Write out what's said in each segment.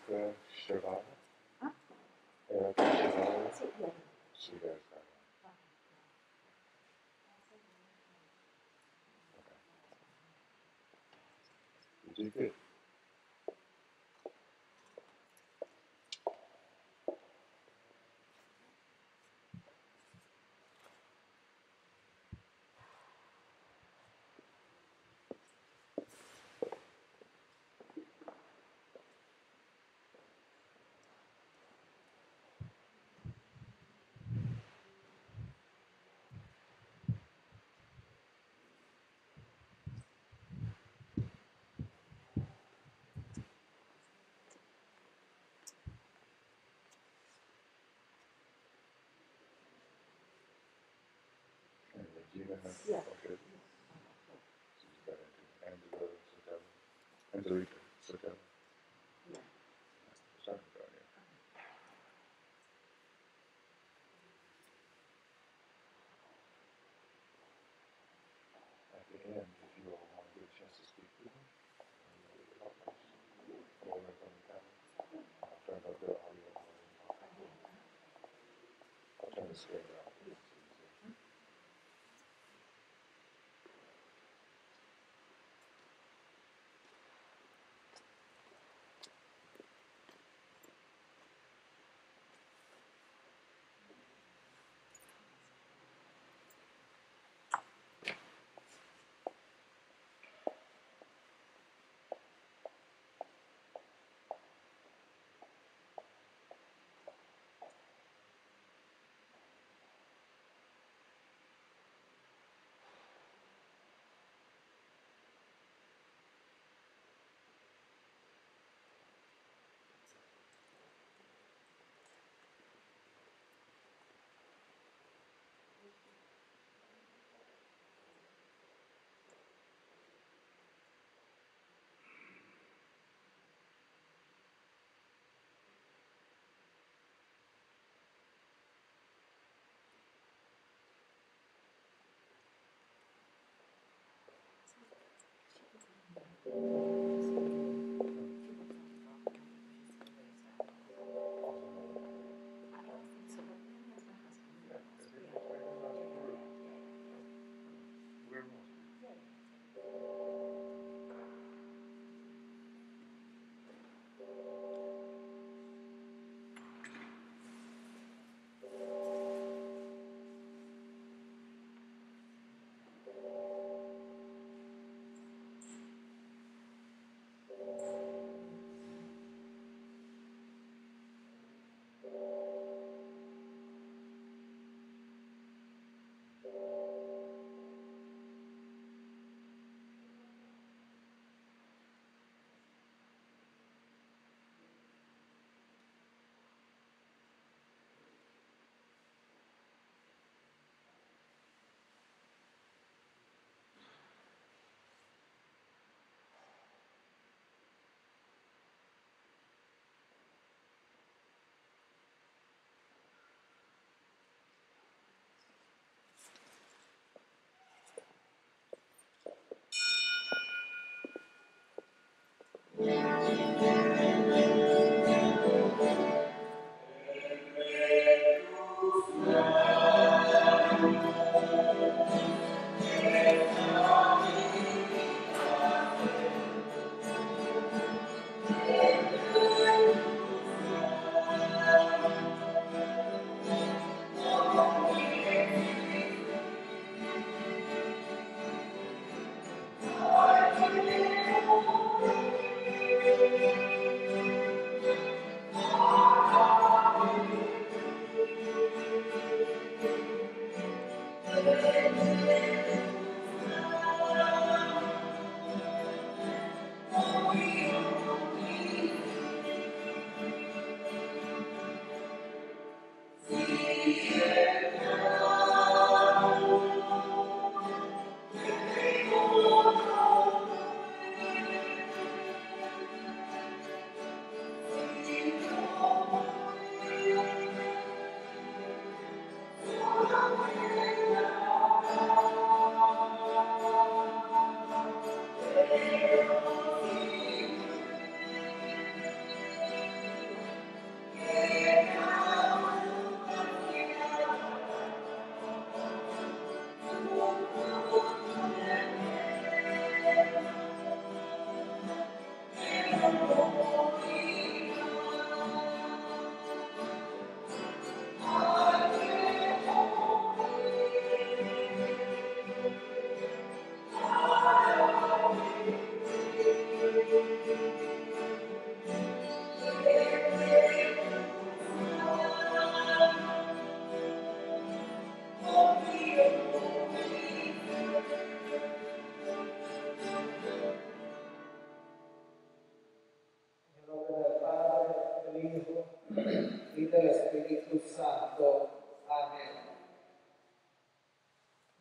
Shiva. Ah? Shiva. Sì, io. Shiva. You did good. Regina Yeah. okay. She's got Angela Sotelo. Angelica Sotelo. Yeah. Sorry about it. At the end, if you all want to get a chance to speak to them, go away from the camera. I'll turn up the audio. I'll turn the screen down.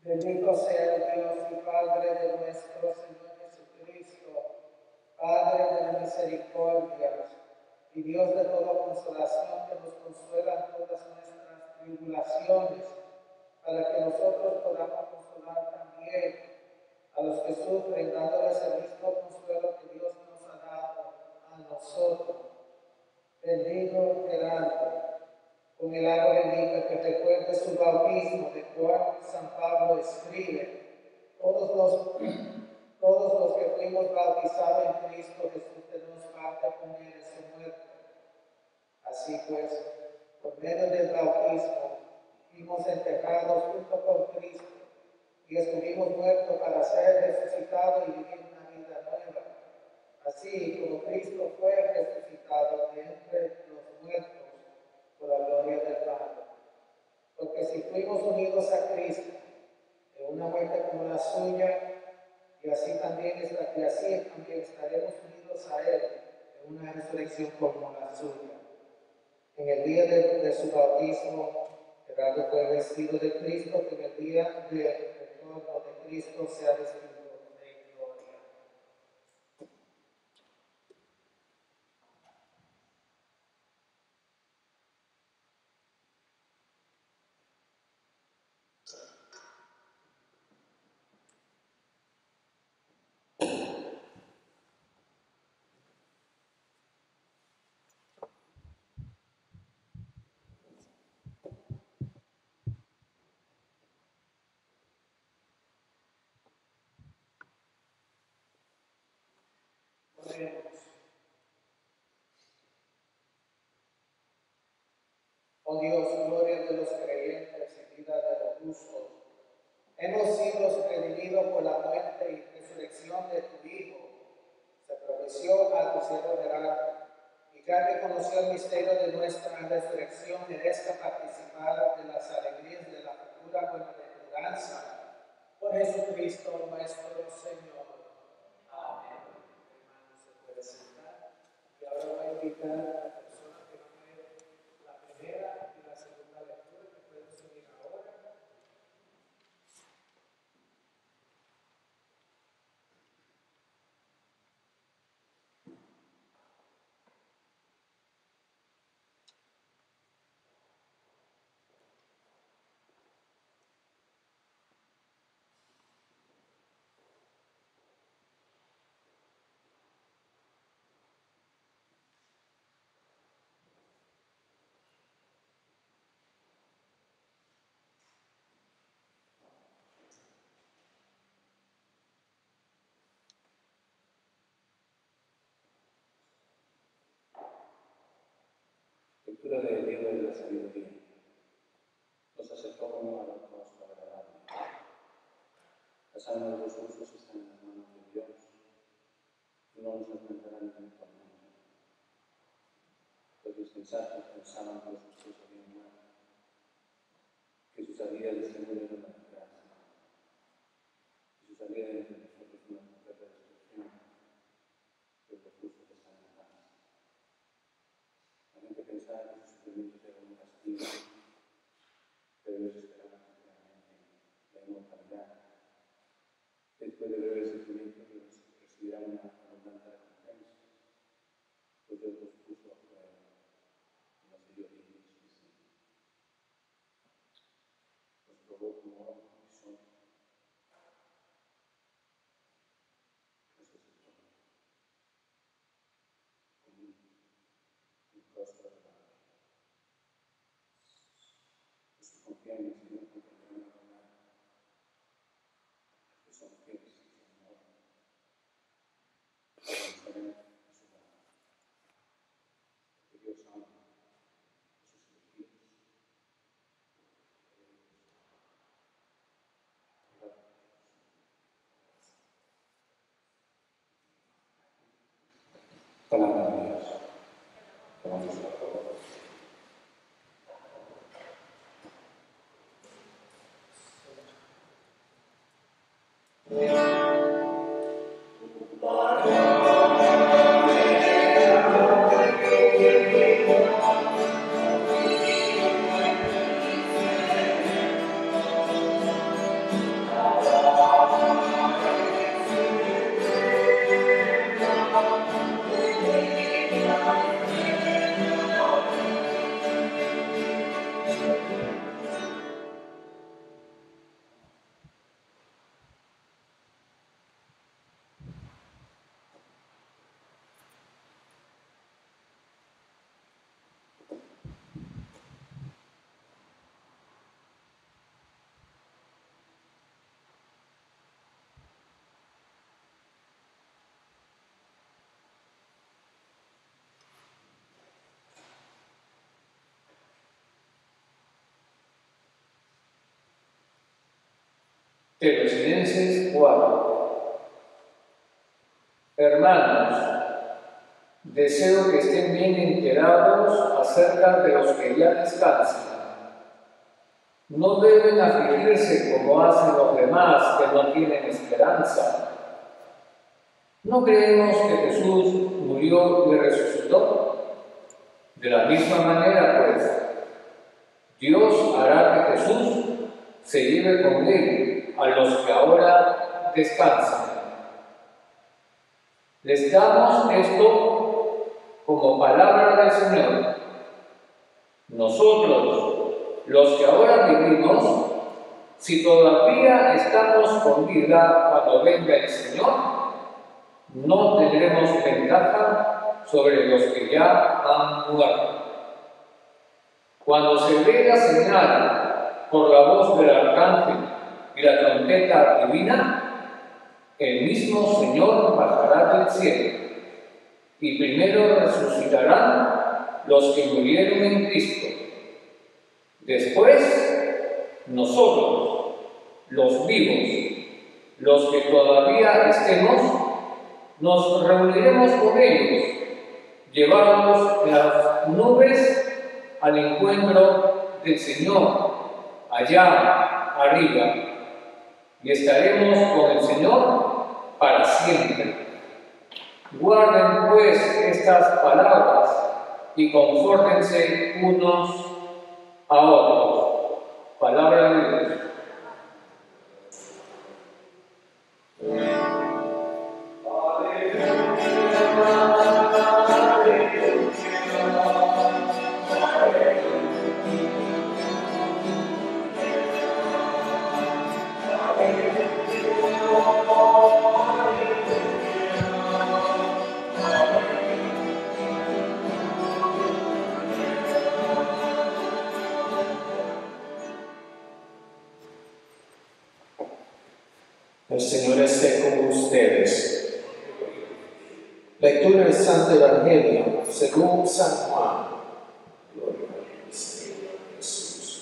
Bendito sea el Dios y Padre de nuestro Señor Jesucristo, Padre de la misericordia y Dios de toda consolación, que nos consuela en todas nuestras tribulaciones, para que nosotros podamos consolar también a los que sufren, dándoles el mismo consuelo que Dios nos ha dado a nosotros. Bendigo Gerardo, con el agua bendita que recuerde su bautismo, de cual San Pablo escribe: todos los que fuimos bautizados en Cristo Jesús tenemos parte con él en su muerte. Así pues, por medio del bautismo, fuimos enterrados junto con Cristo y estuvimos muertos para ser resucitados y vivir una vida nueva. Así como Cristo fue resucitado de entre los muertos por la gloria del Padre. Porque si fuimos unidos a Cristo en una muerte como la suya, y así también estaremos unidos a Él en una resurrección como la suya. En el día de su bautismo, Gerardo fue vestido de Cristo, que en el día del retorno de Cristo sea vestido de gloria. Oh Dios, gloria de los creyentes y vida de los justos, hemos sido redimidos por la muerte y resurrección de tu Hijo. Se prometió a tu siervo Gerardo, y que al reconocer el misterio de nuestra resurrección merezca participar de las alegrías de la futura bienaventuranza. Por Jesucristo nuestro Señor. Amén. Hermano, se puede sentar. Y ahora voy a invitar a la persona que va a leer la primera y la segunda lectura, que pueden subir ahora. Lectura del libro de la sabiduría. Nos acercamos a la cosa agradable. Las almas de los justos están en las manos de Dios y no nos enfrentarán eventualmente. Los insensatos pensaban que los justos habían muerto, que su salida de este mundo era una desgracia, y su salida de entre nosotros una completa destrucción, pero los justos están en paz. La gente pensaba que sus sufrimientos eran un castigo, pero ellos esperaban sinceramente la inmortalidad. Después de breves sufrimientos recibirán una abundante recompensa, pues Dios los puso a prueba y los hirió dignos de sí. Los probó como oro y son resucitó como un rostro de la vida. Los que confían en el Señor confiarán en la verdad, los que son fieles en su amor, estarán a su lado, porque Dios ama a sus elegidos. Palabra de Dios. Tomamos la palabra. Tesalonicenses 4. Hermanos, deseo que estén bien enterados acerca de los que ya descansan. No deben afligirse como hacen los demás que no tienen esperanza. ¿No creemos que Jesús murió y resucitó? De la misma manera, pues, Dios hará que Jesús se lleve con él a los que ahora descansan. Les damos esto como palabra del Señor. Nosotros, los que ahora vivimos, si todavía estamos con vida cuando venga el Señor, no tendremos ventaja sobre los que ya han muerto. Cuando se dé la señal por la voz del arcángel y la trompeta divina, el mismo Señor bajará del cielo, y primero resucitarán los que murieron en Cristo. Después, nosotros, los vivos, los que todavía estemos, nos reuniremos con ellos, llevados en las nubes al encuentro del Señor, allá arriba, y estaremos con el Señor para siempre. Guarden pues estas palabras y confórtense unos a otros. Palabra de Dios. El Señor esté con ustedes. Lectura del Santo Evangelio según San Juan. Gloria al Señor Jesús.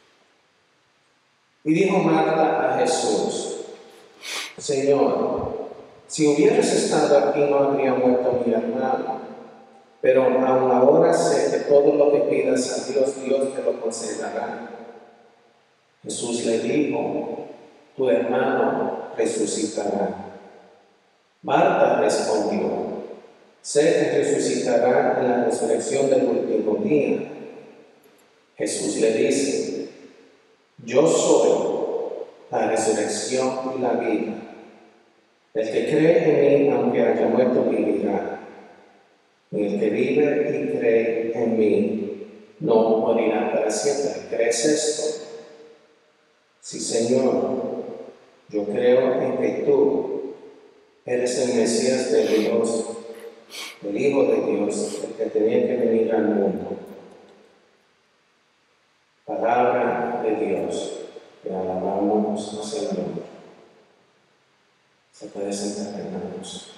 Y dijo Marta a Jesús: Señor, si hubieras estado aquí no habría muerto mi hermano, pero aún ahora sé que todo lo que pidas a Dios, Dios te lo concederá. Jesús le dijo: tu hermano resucitará. Marta respondió: sé que resucitará en la resurrección del último día. Jesús le dice: yo soy la resurrección y la vida. El que cree en mí, aunque haya muerto, vivirá. Y el que vive y cree en mí, no morirá para siempre. ¿Crees esto? Sí, Señor. Yo creo en que tú eres el Mesías de Dios, el Hijo de Dios, el que tenía que venir al mundo. Palabra de Dios, que alabamos, Señor. Se puede sentar, hermanos.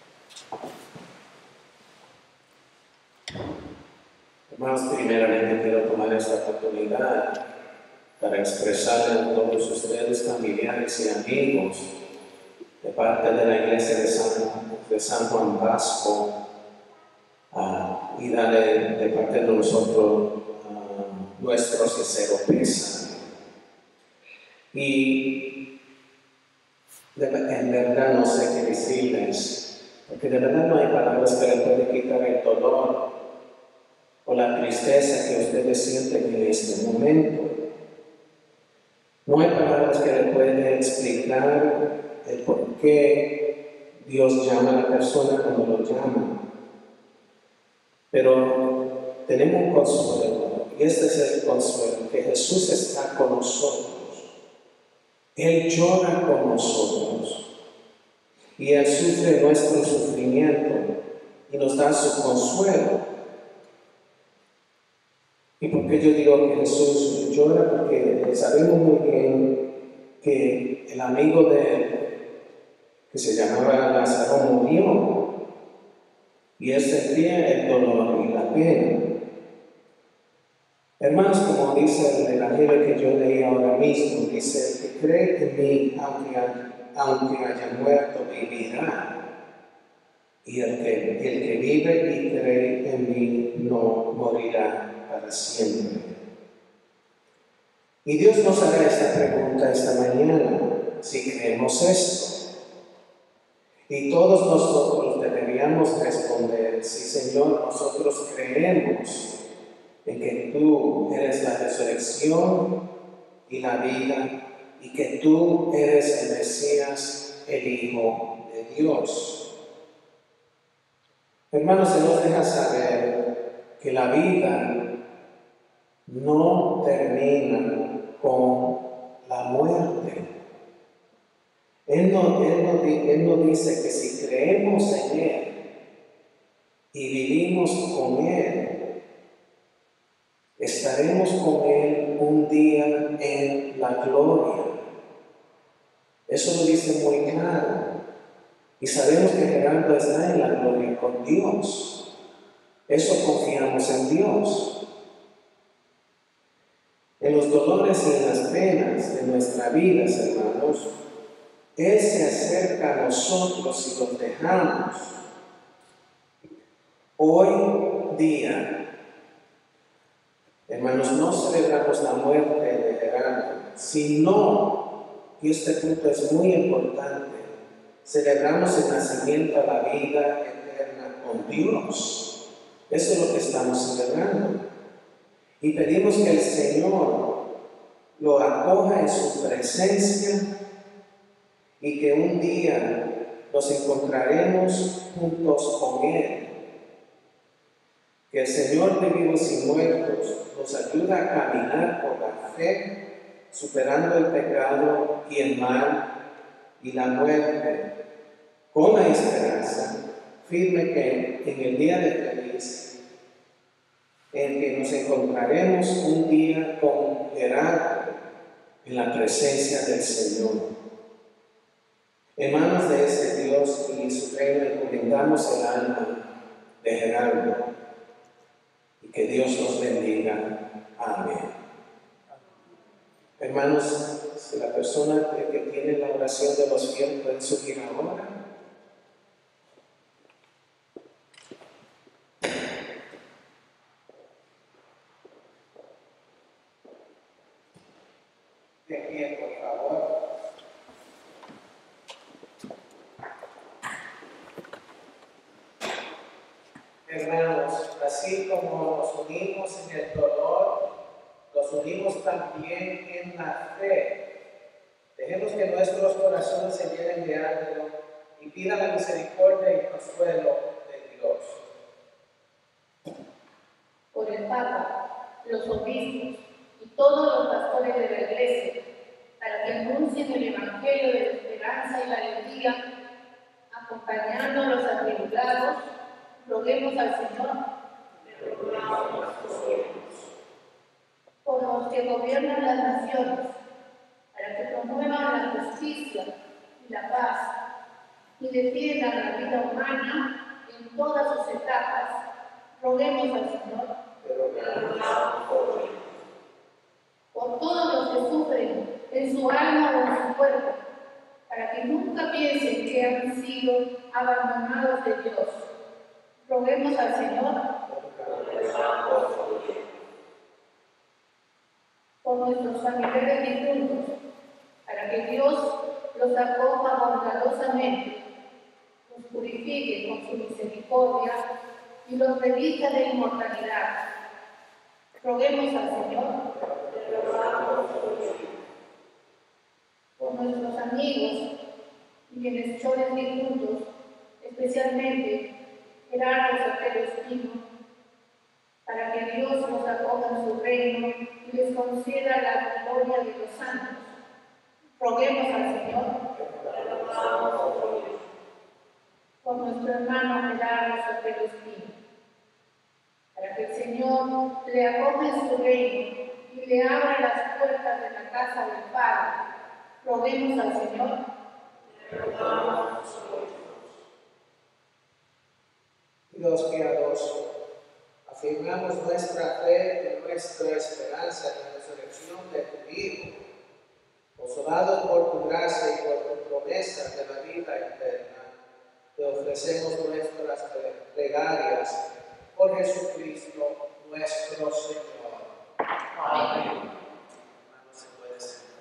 Hermanos, primeramente quiero tomar esta oportunidad para expresarle a todos ustedes, familiares y amigos, de parte de la Iglesia de San Juan Vasco, y darle de parte de nosotros nuestro sincero pésame. Y en verdad no sé qué decirles, porque de verdad no hay palabras que le pueden quitar el dolor o la tristeza que ustedes sienten en este momento. No hay palabras que le pueden explicar el por qué Dios llama a la persona cuando lo llama. Pero tenemos un consuelo, y este es el consuelo, que Jesús está con nosotros. Él llora con nosotros. Y Él sufre nuestro sufrimiento y nos da su consuelo. ¿Y por qué yo digo que Jesús llora? Porque sabemos muy bien que el amigo de él, que se llamaba Lázaro, murió. Y él sentía el dolor y la pena. Hermanos, como dice el Evangelio que yo leí ahora mismo, dice: el que cree en mí, aunque haya muerto, vivirá. Y el que vive y cree en mí no morirá para siempre. Y Dios nos hará esta pregunta esta mañana, si creemos esto. Y todos nosotros deberíamos responder: sí, Señor, nosotros creemos en que tú eres la resurrección y la vida, y que tú eres el Mesías, el Hijo de Dios. Hermanos, se nos deja saber que la vida no termina con la muerte. Él no dice que si creemos en Él y vivimos con Él, estaremos con Él un día en la gloria. Eso lo dice muy claro. Y sabemos que Gerardo está en la gloria con Dios. Eso confiamos en Dios. En los dolores y en las penas de nuestra vida, hermanos, Él se acerca a nosotros y los dejamos. Hoy día, hermanos, no celebramos la muerte de Gerardo, sino, y este punto es muy importante, celebramos el nacimiento a la vida eterna con Dios. Eso es lo que estamos celebrando. Y pedimos que el Señor lo acoja en su presencia y que un día nos encontraremos juntos con Él. Que el Señor de vivos y muertos nos ayude a caminar por la fe, superando el pecado y el mal y la muerte, con la esperanza firme que en el día de feliz, en que nos encontraremos un día con Gerardo en la presencia del Señor. En manos de ese Dios y su reino encomendamos el alma de Gerardo, y que Dios nos bendiga. Amén. Hermanos, si la persona que tiene la oración de los fieles puede subir ahora. De pie, por favor. Hermanos, así como nos unimos en el dolor, nos unimos también en la fe. Dejemos que nuestros corazones se llenen de ánimo y pidan la misericordia y consuelo de Dios. Por el Papa, los obispos y todos los pastores de la Iglesia, para que anuncien el Evangelio de la esperanza y la alegría, acompañando a los atribulados, roguemos al Señor. Por los que gobiernan las naciones, para que promuevan la justicia y la paz y defiendan la vida humana en todas sus etapas, roguemos al Señor. Por todos los que sufren en su alma o en su cuerpo, para que nunca piensen que han sido abandonados de Dios, roguemos al Señor. Por nuestros familiares difuntos, para que Dios los acoja bondadosamente, los purifique con su misericordia y los revista de inmortalidad. Roguemos al Señor. Por nuestros amigos y bienhechores difuntos, especialmente Gerardo Sotelo Espino, para que Dios los acoja en su reino y les conceda la gloria de los santos. Roguemos al Señor. Por nuestro hermano Gerardo Sotelo Espino, para que el Señor le acoja en su reino y le abra las puertas de la casa del Padre. Roguemos al Señor. Dios piadoso, Afirmamos nuestra fe y nuestra esperanza en la resurrección de tu Hijo, consolados por tu gracia y por tu promesa de la vida eterna. Te ofrecemos nuestras plegarias por Jesucristo nuestro Señor. Amén. Hermano, se puede sentar.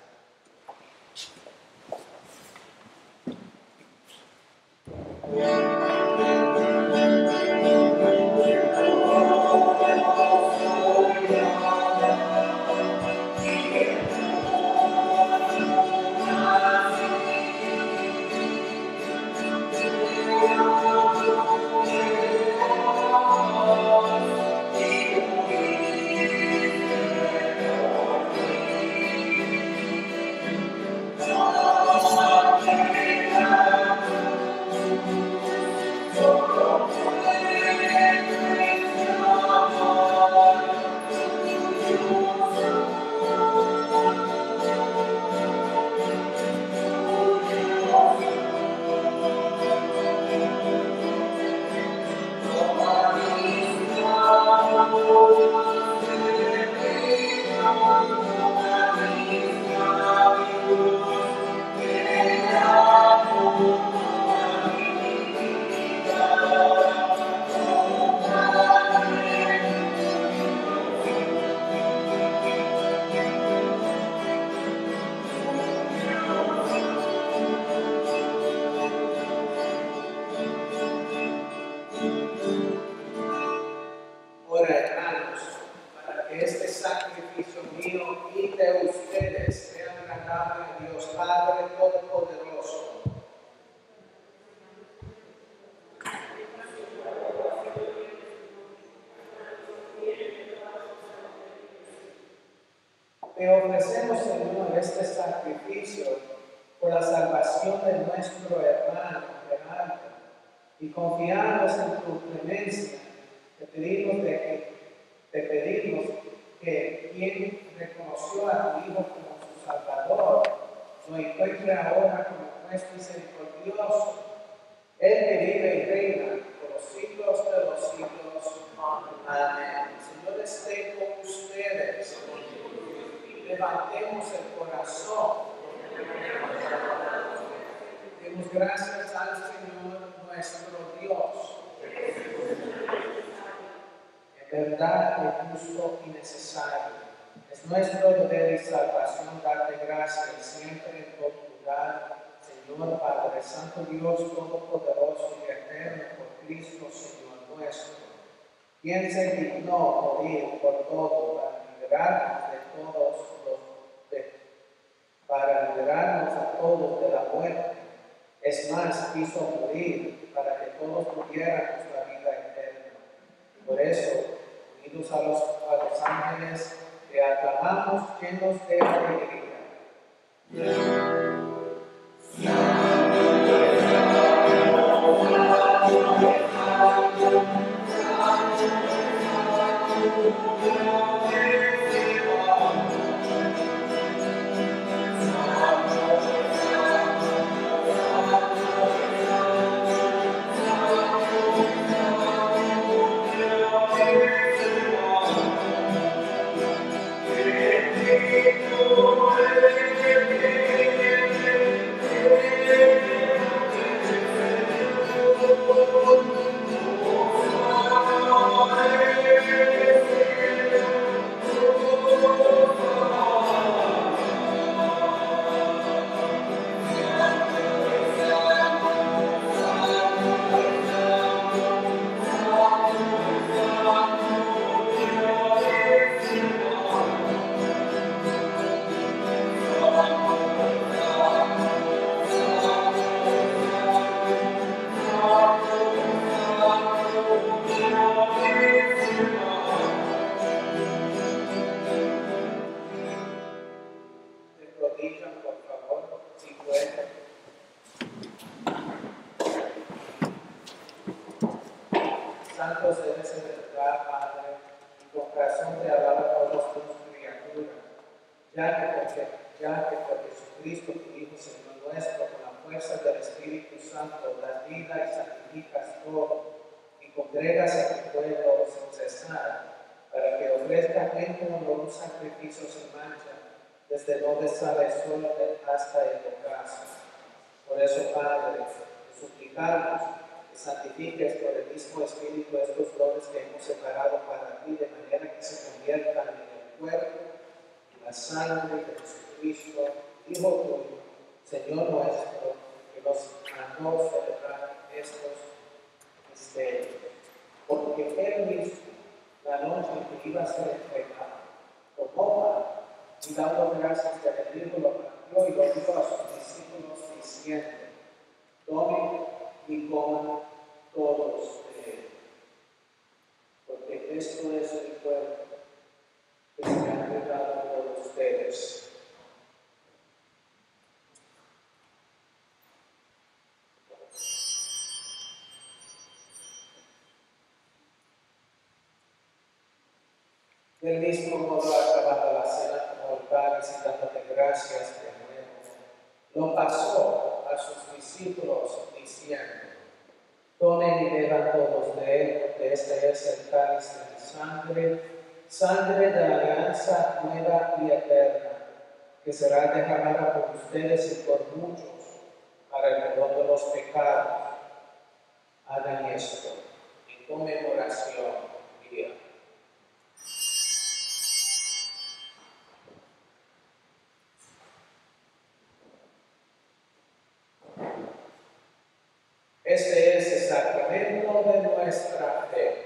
Ahora, hermanos, para que este sacrificio mío y de ustedes sea agradable a Dios Padre Todopoderoso. Te ofrecemos, Señor, este sacrificio por la salvación de nuestro hermano Gerardo, y confiamos en tu clemencia. Te pedimos que quien reconoció a tu Hijo como su Salvador lo encuentre ahora como juez misericordioso. Él que vive y reina por los siglos de los siglos. Amén. El Señor esté con ustedes. Levantemos el corazón. Demos gracias al Señor nuestro Dios. En verdad es justo y necesario. Es nuestro deber y salvación darte gracias siempre en todo lugar, Señor Padre Santo, Dios Todopoderoso y Eterno, por Cristo, Señor nuestro, quien se dignó morir por todo para liberarnos a todos de la muerte. Es más, quiso morir para que todos tuviéramos la vida eterna. Por eso, unidos a los ángeles, te aclamamos llenos de alegría. Santos eres en verdad, Padre, y con razón te alaba todas tus criaturas, ya que por Jesucristo, tu Hijo, Señor nuestro, con la fuerza del Espíritu Santo, das vida y santificas todo, y congregas a tu pueblo sin cesar, para que ofrezca en como un sacrificio sin mancha, desde donde sale el sol hasta el ocaso. Por eso, Padre, te suplicamos que santifiques por el mismo Espíritu estos dones que hemos separado para ti, de manera que se conviertan en el cuerpo y la sangre de Jesucristo, Hijo tuyo, Señor nuestro, que nos mandó celebrar estos misterios. Porque Él mismo, la noche en que iba a ser entregado, tomó pan y dando gracias de bendijo lo partió y lo dio a sus discípulos diciendo: tomen y coman todos de él, porque esto es mi cuerpo que se ha entregado por ustedes. Del mismo modo, acabada la cena, tomó el pan y dándote gracias de nuevo, lo pasó a sus discípulos diciendo: tomen y beban todos de él, porque este es el cáliz de mi sangre, sangre de la alianza nueva y eterna, que será derramada por ustedes y por muchos para el perdón de los pecados. Hagan esto en conmemoración mía. Este es el sacramento de nuestra fe.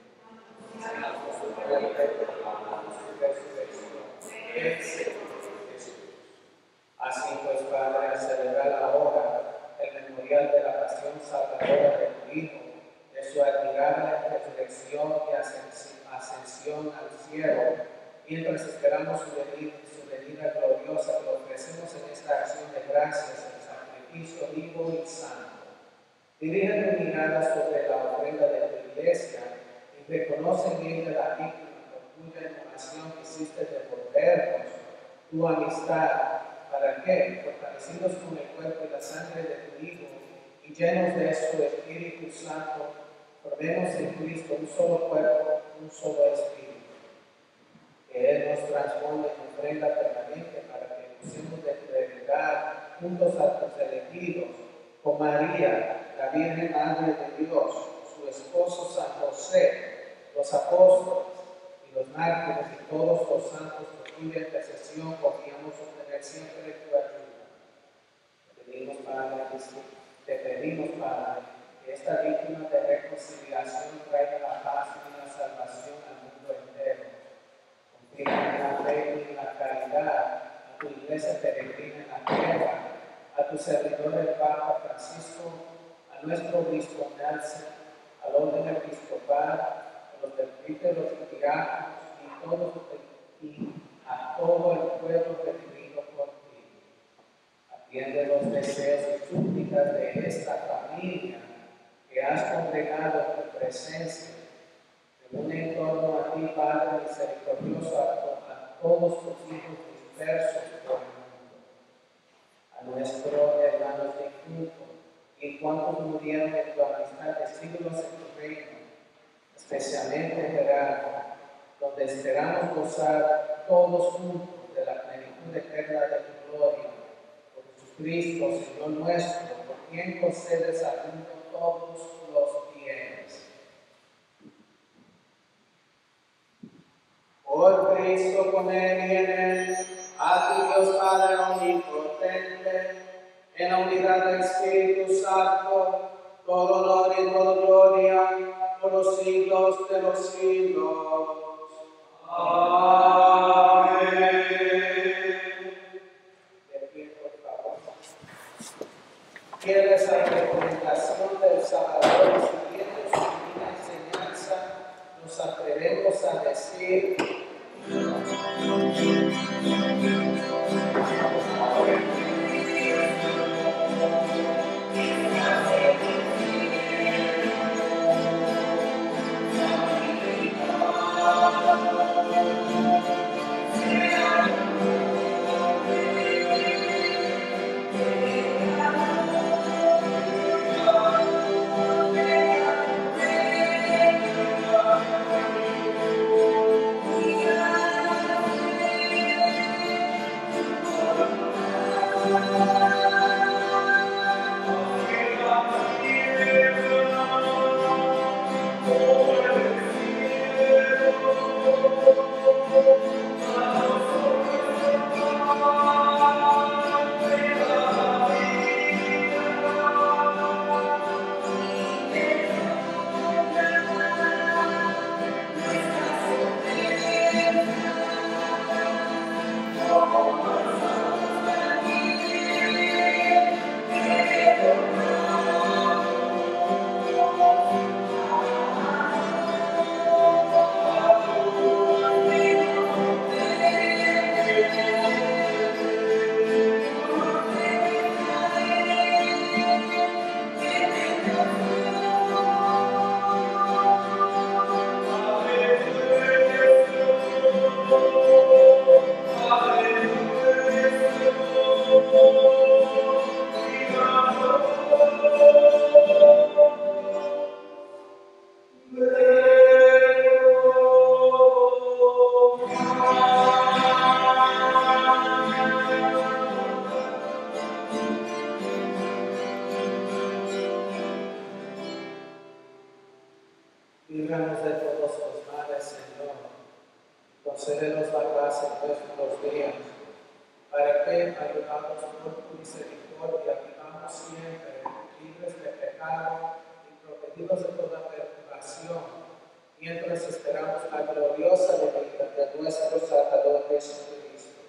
Así pues, Padre, al celebrar ahora el memorial de la pasión salvadora de tu Hijo, de su admirable resurrección y ascensión al cielo, mientras esperamos su venida gloriosa, lo ofrecemos en esta acción de gracias, el sacrificio vivo y santo. Dirige tu mirada sobre la ofrenda de tu iglesia y reconoce en ella la víctima por cuya inmolación quisiste devolvernos tu amistad, para que, fortalecidos con el cuerpo y la sangre de tu Hijo y llenos de su Espíritu Santo, formemos en Cristo un solo cuerpo, un solo Espíritu. Que Él nos transforme en ofrenda permanente para que usemos de entregar juntos a tus elegidos, con María, la Virgen Madre de Dios, su esposo San José, los apóstoles y los mártires y todos los santos por cuya intercesión confiamos obtener siempre tu ayuda. Te pedimos, Padre, que esta víctima de reconciliación traiga la paz y la salvación al mundo entero. Confirma en la fe y en la caridad a tu iglesia peregrina en la tierra, a tu servidor el Papa Francisco, a nuestro obispo Nelson, al orden episcopal, a los presbíteros y diáconos y a todo el pueblo redimido por ti. Atiende los deseos y súplicas de esta familia que has congregado en tu presencia. Reúne en torno a ti, Padre misericordioso, a todos tus hijos dispersos por el mundo, a nuestros hermanos difuntos y cuantos murieron en tu amistad de siglos en tu reino, especialmente Gerardo, donde esperamos gozar todos juntos de la plenitud eterna de tu gloria. Por Jesucristo, Señor nuestro, por quien concedes al mundo todos los bienes. Por Cristo, con Él y en Él, a ti Dios Padre omnipotente, en la unidad del Espíritu Santo, todo honor y toda gloria por los siglos de los siglos. Amén. De pie, por favor. Fieles a la recomendación del Salvador y siguiendo su divina enseñanza, nos atrevemos a decir: concédenos la paz en nuestros días, para que, ayudados por tu misericordia, vivamos siempre libres de pecado y protegidos de toda perturbación, mientras esperamos la gloriosa venida de nuestro Salvador Jesucristo.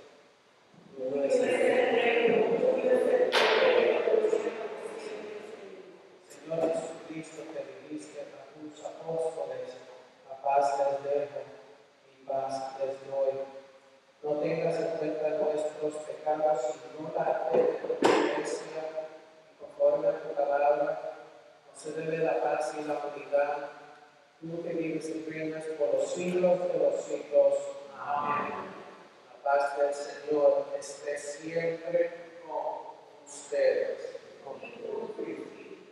Señor Jesucristo, que dijiste a tus apóstoles, la paz les dejo, mi paz les doy. No tengas en cuenta nuestros pecados, sino la fe de tu iglesia, y conforme a tu palabra, concédele la paz y la unidad, tú que vives y reinas por los siglos de los siglos. Amén. La paz del Señor esté siempre con ustedes. Con tu Espíritu.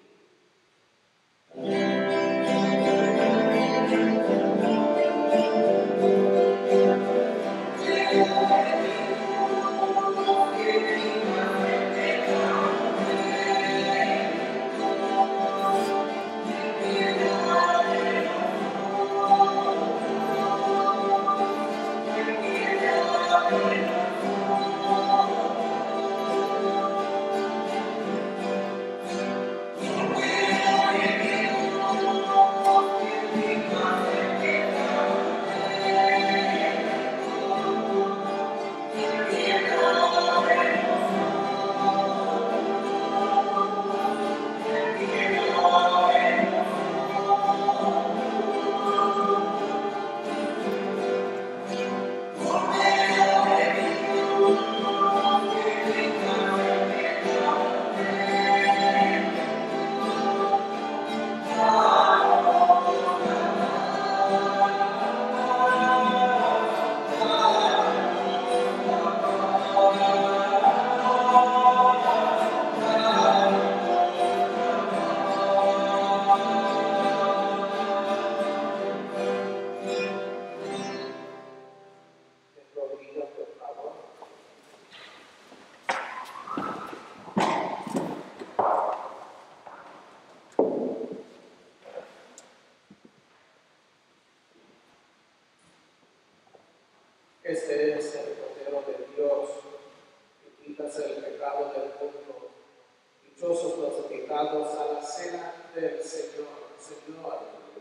Este es el Cordero de Dios, que quitas el pecado del mundo. Dichosos los invitados a la cena del Señor. Señor,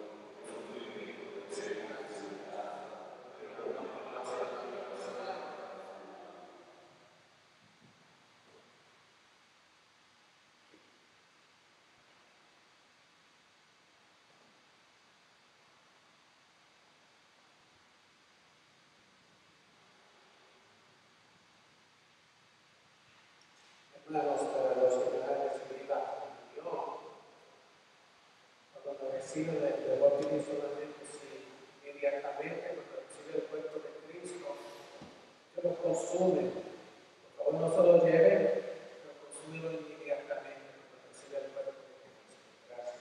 hermanos, para los que van a recibir la comunión, cuando reciben el bautismo solamente, si inmediatamente cuando recibe el cuerpo de Cristo, se lo consume. Por favor, no se lo lleven, pero consúmelo inmediatamente cuando recibe el cuerpo de Cristo. Gracias.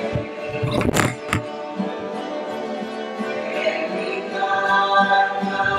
Amen.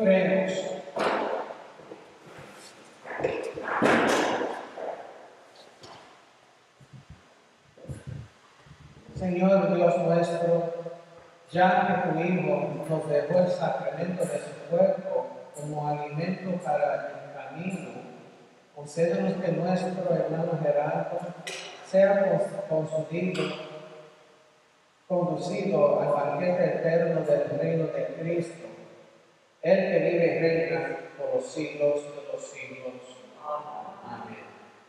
Oremos. Señor Dios nuestro, ya que tu Hijo nos dejó el sacramento de su cuerpo como alimento para el camino, concédenos que nuestro hermano Gerardo sea conducido al banquete eterno del reino de Cristo, el que vive y reina por los siglos de los siglos. Amén.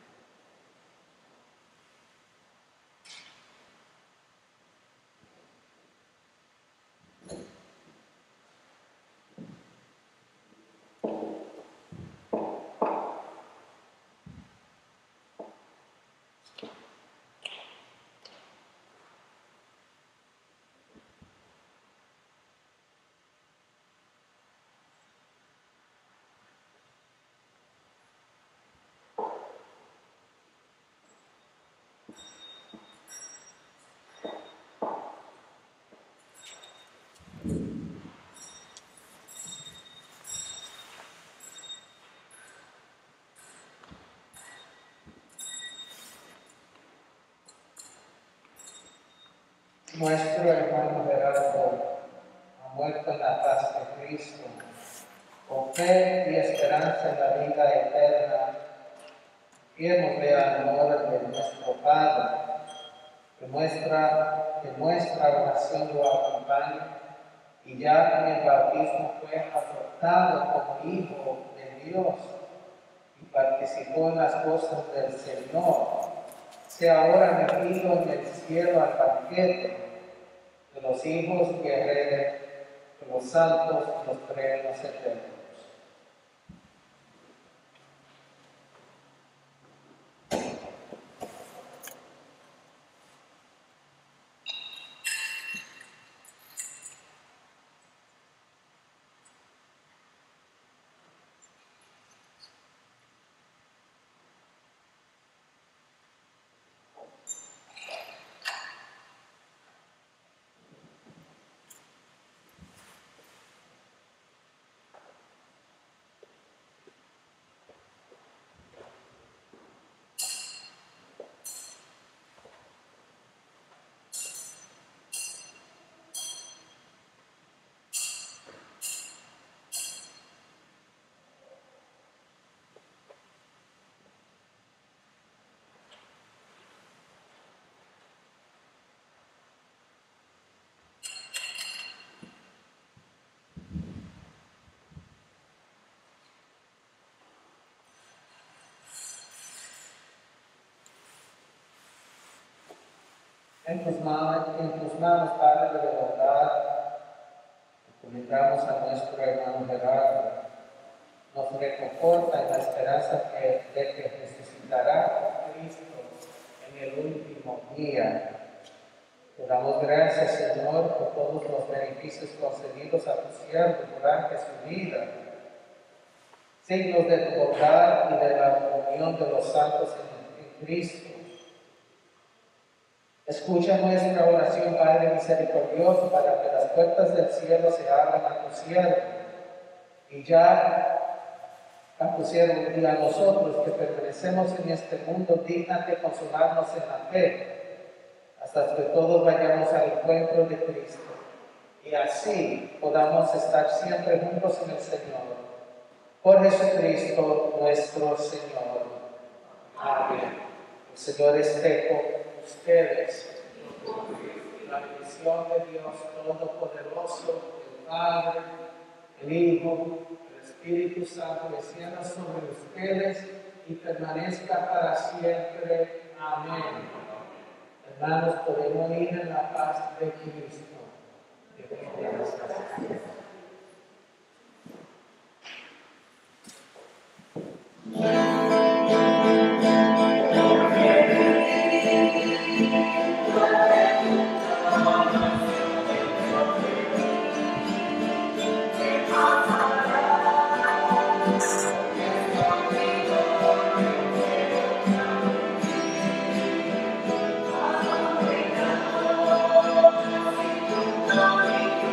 Nuestro hermano Gerardo ha muerto en la paz de Cristo, con fe y esperanza en la vida eterna. Fiémosle al amor de nuestro Padre, que nuestra oración lo acompañe, y ya en el bautismo fue adoptado como hijo de Dios y participó en las cosas del Señor, sea ahora metido en el cielo al banquete de los hijos que hereden de los santos y los reinos eternos. En tus manos, Padre de bondad, encomendamos a nuestro hermano Gerardo. Nos reconforta en la esperanza de que resucitará con Cristo en el último día. Te damos gracias, Señor, por todos los beneficios concedidos a tu siervo durante su vida, signos de tu bondad y de la comunión de los santos en Cristo. Escucha nuestra oración, Padre misericordioso, para que las puertas del cielo se abran a tu siervo, y ya a tu siervo y a nosotros que permanecemos en este mundo, dígnate consolarnos en la fe, hasta que todos vayamos al encuentro de Cristo, y así podamos estar siempre juntos en el Señor. Por Jesucristo nuestro Señor. Amén. El Señor esté con ustedes. La bendición de Dios Todopoderoso, el Padre, el Hijo, el Espíritu Santo, descienda sobre ustedes y permanezca para siempre. Amén. Hermanos, podemos ir en la paz de Cristo. Amén.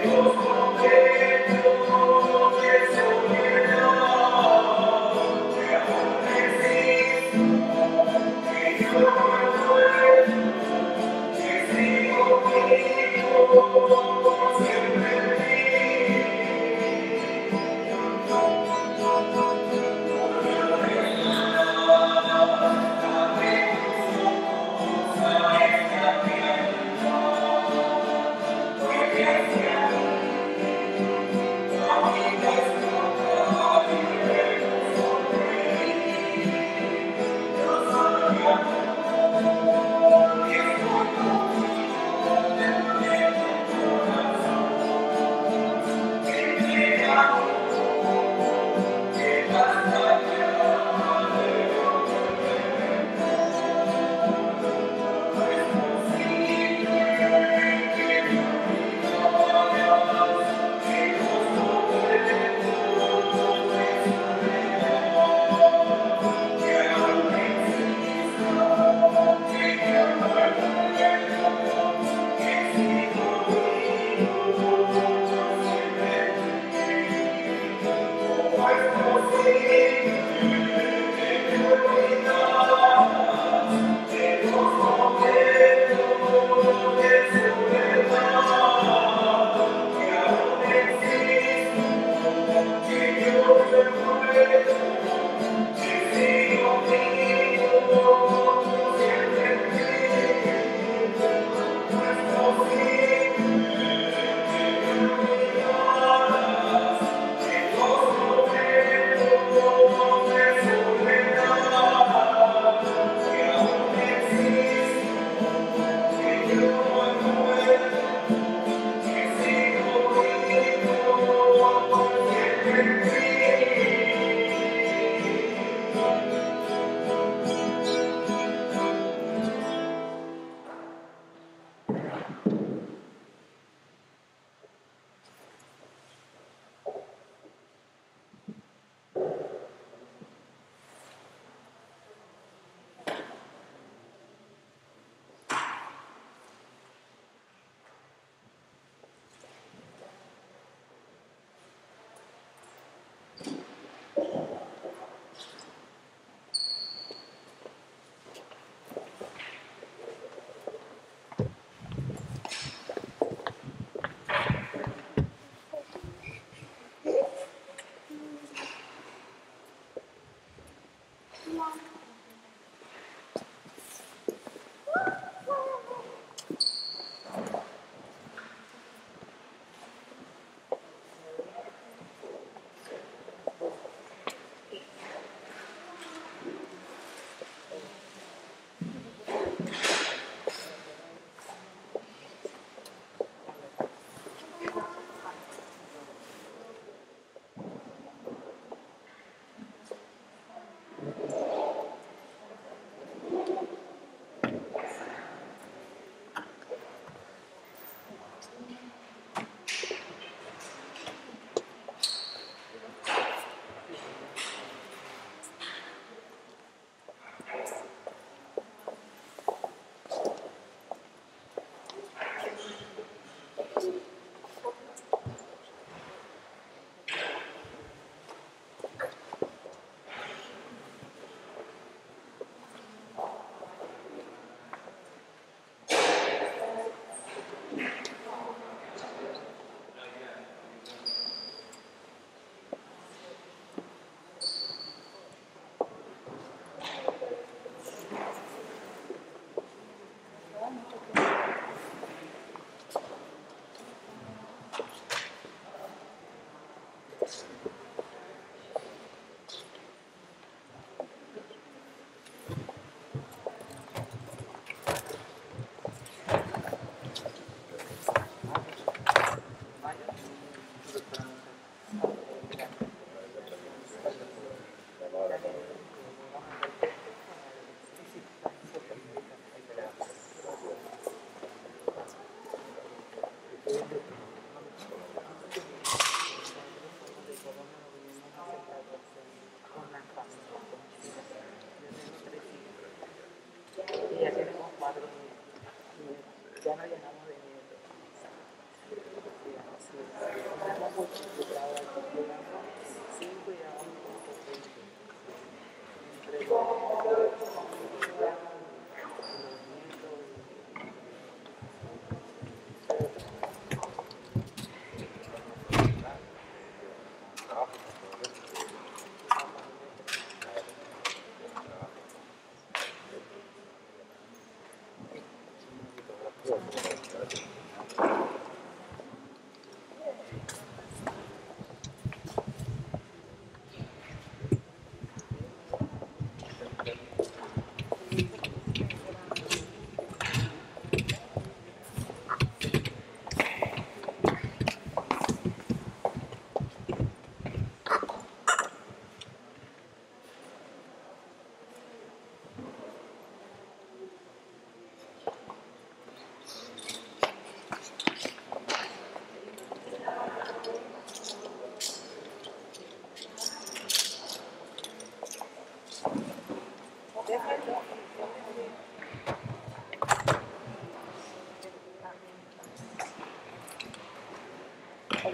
Ya no llenamos de nietos. Sí,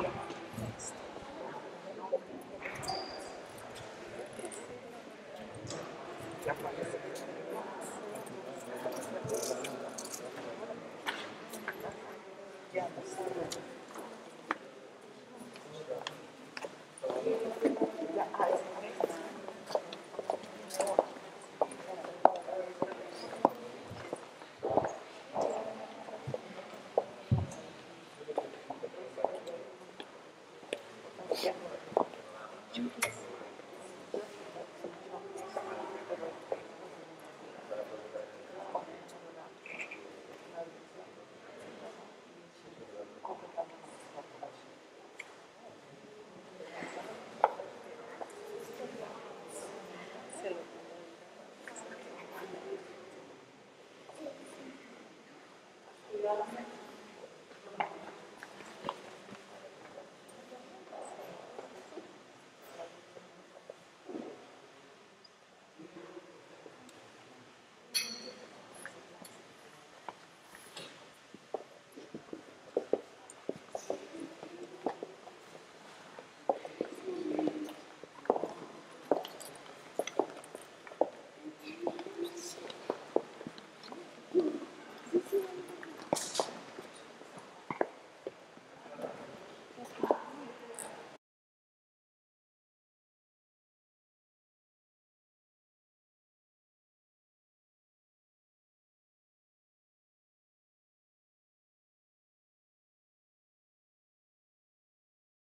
Judas.